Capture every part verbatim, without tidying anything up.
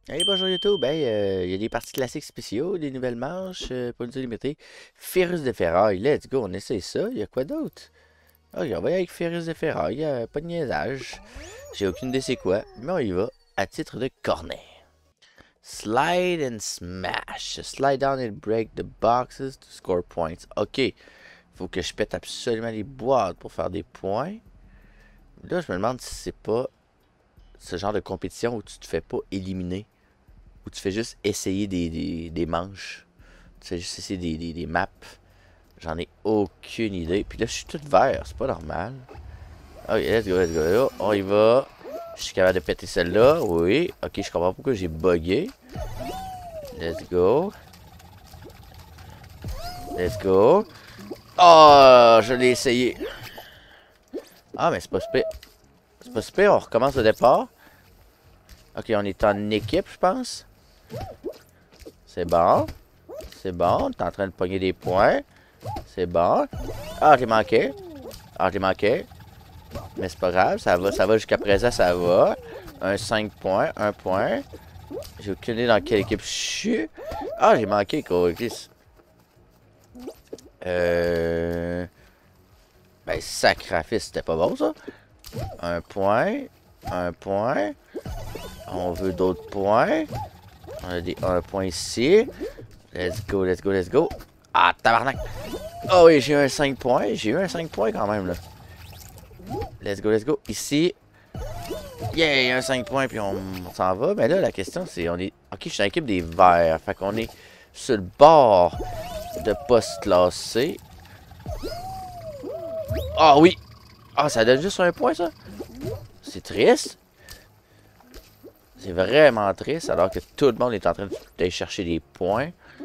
Hey, bonjour YouTube. Hey, euh, il y a des parties classiques spéciaux, des nouvelles manches, euh, pas une limitée. Férus de ferraille, let's go, on essaie ça. Il y a quoi d'autre? Ok, on va y aller avec Férus de ferraille, euh, pas de niaisage. J'ai aucune idée c'est quoi, mais on y va à titre de cornet. Slide and smash. Slide down and break the boxes to score points. Ok, faut que je pète absolument les boîtes pour faire des points. Là, je me demande si c'est pas ce genre de compétition où tu te fais pas éliminer. Où tu fais juste essayer des, des, des manches. Tu fais juste essayer des, des, des maps. J'en ai aucune idée. Puis là, je suis tout vert. C'est pas normal. Ok, let's go, let's go. Là, on y va. Je suis capable de péter celle-là. Oui. Ok, je comprends pourquoi j'ai bugué. Let's go. Let's go. Oh, je l'ai essayé. Ah, mais c'est pas super. C'est pas super. On recommence au départ. Ok, on est en équipe, je pense. C'est bon. C'est bon. T'es en train de pogner des points. C'est bon. Ah, j'ai manqué. Ah, j'ai manqué. Mais c'est pas grave, ça va, ça va jusqu'à présent, ça va. Un cinq points, un point. J'ai aucune idée dans quelle équipe je suis. Ah, j'ai manqué, Coris. Euh... Ben, sacrifice, c'était pas bon, ça. Un point. Un point. On veut d'autres points. On a des un point ici. Let's go, let's go, let's go. Ah, tabarnak. Oh oui, j'ai eu un cinq points. J'ai eu un cinq points quand même, là. Let's go, let's go. Ici. Yeah, un cinq points, puis on, on s'en va. Mais là, la question, c'est, on est... Ok, je suis dans l'équipe des verts. Fait qu'on est sur le bord de pas se classer. Ah oui! Ah, ça donne juste un point, ça? C'est triste. C'est vraiment triste, alors que tout le monde est en train d'aller chercher des points.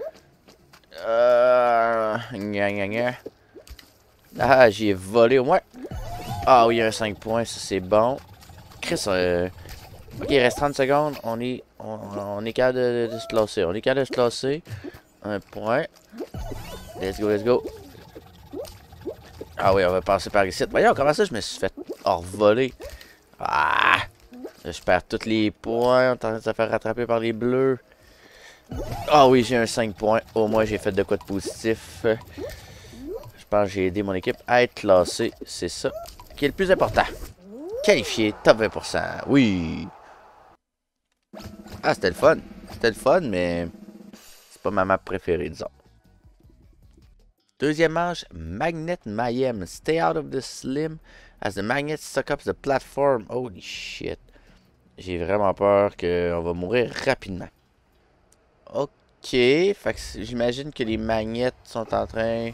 Euh... Gna, gna, gna. Ah, j'y ai volé au moins. Ah oui, un cinq points, ça c'est bon. Chris, euh... ok, il reste trente secondes. On est, on, on est capable de, de se classer. On est capable de se classer. Un point. Let's go, let's go. Ah oui, on va passer par ici. Voyons, comment ça je me suis fait hors-voler. Ah! Je perds tous les points. On est en train de se faire rattraper par les bleus. Ah oui, j'ai un cinq points. Au moins, j'ai fait de quoi de positif. Je pense que j'ai aidé mon équipe à être classée. C'est ça qui est le plus important. Qualifié, top vingt pour cent. Oui. Ah, c'était le fun. C'était le fun, mais c'est pas ma map préférée, disons. Deuxième manche, Magnet Mayhem. Stay out of the slim as the magnet suck up the platform. Holy shit. J'ai vraiment peur qu'on va mourir rapidement. Ok. Fait que j'imagine que les magnets sont en train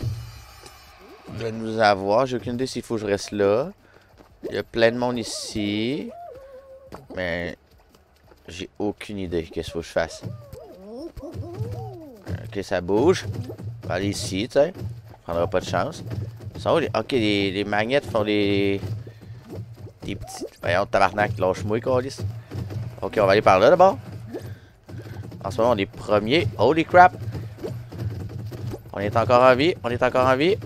de nous avoir. J'ai aucune idée s'il faut que je reste là. Il y a plein de monde ici. Mais j'ai aucune idée qu'est-ce qu'il faut que je fasse. Ok, ça bouge. On va aller ici, tu sais. On prendra pas de chance. Sont où les... Ok, les, les magnets font les... Des petits... Voyons, tabarnak, lâche-moi, câlisse. Ok, on va aller par là, d'abord. En ce moment, on est premier. Holy crap! On est encore en vie. On est encore en vie.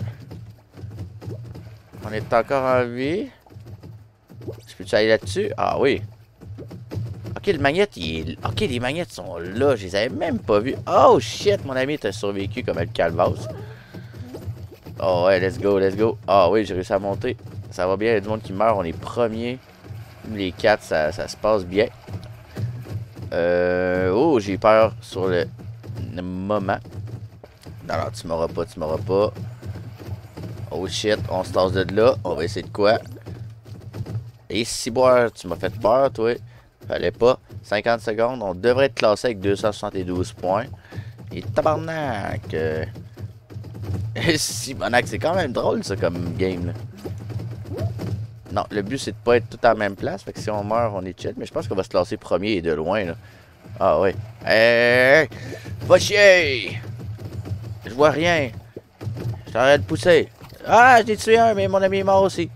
On est encore en vie. Je peux-tu aller là-dessus? Ah oui. Ok, le magnet, il est... Ok, les magnets sont là. Je les avais même pas vus. Oh shit, mon ami t'a survécu comme le calvasse. Oh ouais, let's go, let's go. Ah oui, j'ai réussi à monter. Ça va bien, il y a du monde qui meurt. On est premier. Les quatre, ça, ça se passe bien. Euh... Oh, j'ai peur sur le... le moment. Non, non, tu m'auras pas, tu m'auras pas. Oh shit, on se tasse de là. On va essayer de quoi? Et si boire, tu m'as fait peur, toi. Fallait pas. cinquante secondes, on devrait être classé avec deux cent soixante-douze points. Et tabarnak. Euh... si bonac, c'est quand même drôle ça comme game là. Non, le but c'est de pas être tout à la même place. Fait que si on meurt, on est chill. Mais je pense qu'on va se classer premier et de loin là. Ah ouais. Hey! Va chier! Je vois rien. Je t'arrête de pousser. Ah, j'ai tué un, mais mon ami est mort aussi.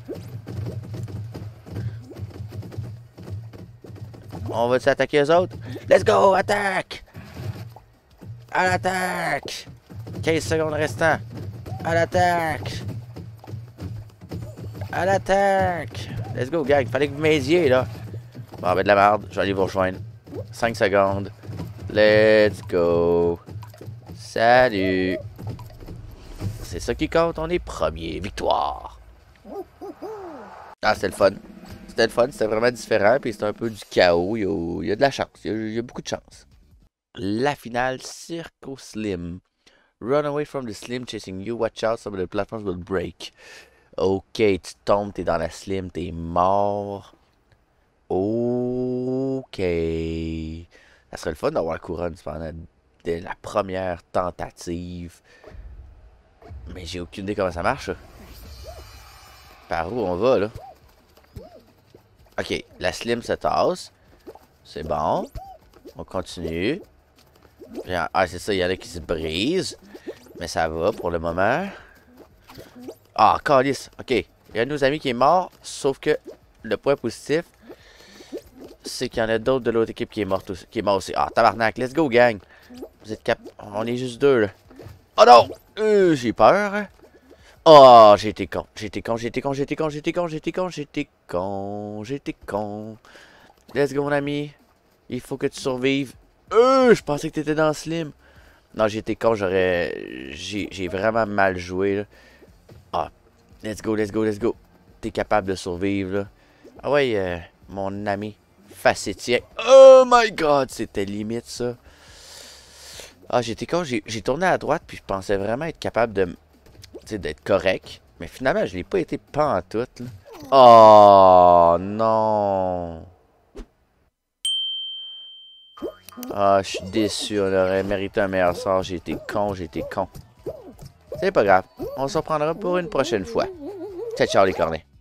On va s'attaquer aux autres? Let's go! Attaque! À l'attaque! quinze secondes restant. À l'attaque! À l'attaque! Let's go, gang. Fallait que vous m'aidiez, là. Bon, ben de la merde. Je vais aller vous rejoindre. cinq secondes. Let's go. Salut. C'est ça qui compte, on est premier. Victoire. Ah, c'était le fun. C'était le fun, c'était vraiment différent. Puis c'était un peu du chaos. Il y a, il y a de la chance. Il y a, il y a beaucoup de chance. La finale, Circo Slim. Run away from the Slim chasing you. Watch out, some of the platforms will break. Ok, tu tombes, t'es dans la Slim, t'es mort. Ok. Ça serait le fun d'avoir la couronne pendant de la première tentative. Mais j'ai aucune idée comment ça marche. Par où on va, là? Ok, la Slim se tasse. C'est bon. On continue. Ah, c'est ça, il y en a qui se brisent. Mais ça va pour le moment. Ah, calice. Ok, il y a un de nos amis qui est mort. Sauf que le point positif, c'est qu'il y en a d'autres de l'autre équipe qui est, morte aussi, qui est mort aussi. Ah, tabarnak, let's go, gang. Vous êtes cap... On est juste deux, là. Oh non! Euh, j'ai peur. Hein? Oh, j'ai été con. J'ai été con, j'ai été con, j'ai été con, j'ai été con, j'ai été con, j'ai été con, j'ai été con. Let's go, mon ami. Il faut que tu survives. Euh, je pensais que t'étais dans Slim. Non, j'ai été con, j'aurais... J'ai vraiment mal joué, là. Ah, let's go, let's go, let's go. T'es capable de survivre, là. Ah ouais, euh, mon ami. Facétien. Oh my god, c'était limite, ça. Ah, j'étais con, j'ai tourné à droite, puis je pensais vraiment être capable de... Tu sais, d'être correct. Mais finalement, je l'ai pas été pantoute, là. Oh, non. Ah, je suis déçu. On aurait mérité un meilleur sort. J'ai été con, j'ai été con. C'est pas grave. On s'en prendra pour une prochaine fois. Ciao, ciao les cornets.